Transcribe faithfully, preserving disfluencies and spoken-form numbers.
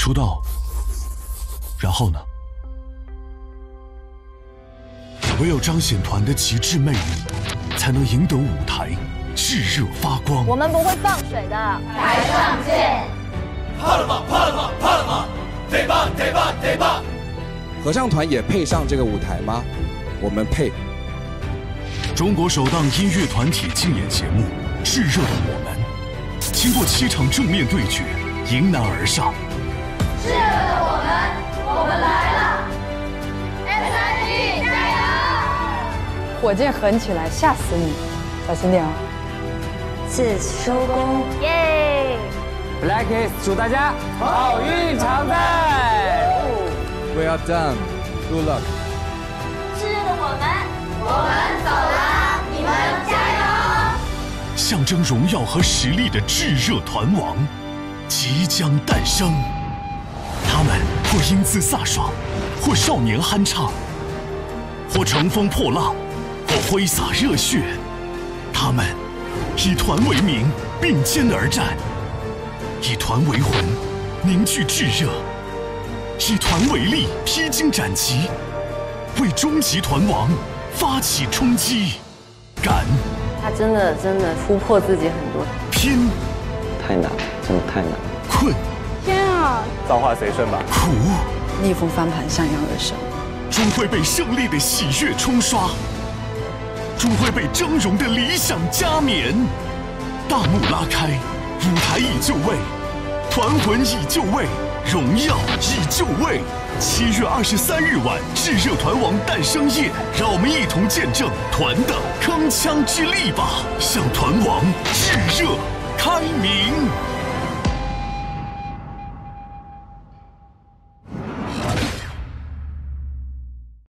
出道，然后呢？唯有彰显团的极致魅力，才能赢得舞台炙热发光。 我们不会放水的，台上见。 怕了吗？怕了吗？怕了吗？得吧，得吧，得吧。 合唱团也配上这个舞台吗？我们配。 中国首档音乐团体竞演节目《炙热的我们》，经过七场正面对决，迎难而上。 炙热的我们，我们来了 ！S I G 加油！ 火箭狠起来，吓死你！小心点哦。 自此收工，耶 ！Black Kiss 祝大家好运常在。 We are done. Good luck. 炙热的我们，我们走了，你们加油！ 象征荣耀和实力的炙热团王即将诞生。他们或英姿飒爽，或少年酣畅，或乘风破浪，或挥洒热血。他们以团为名，并肩而战；以团为魂，凝聚炙热；以团为力，披荆斩棘，为终极团王发起冲击。敢， 他真的真的突破自己很多。 拼， 太难了，真的太难了。 困。 天啊！ 造化随顺吧。 苦， 逆风翻盘，像样而生， 终会被胜利的喜悦冲刷，终会被峥嵘的理想加冕。大幕拉开，舞台已就位，团魂已就位，荣耀已就位。七月二十三日晚，炙热团王诞生夜，让我们一同见证团的铿锵之力吧！向团王炙热开鸣。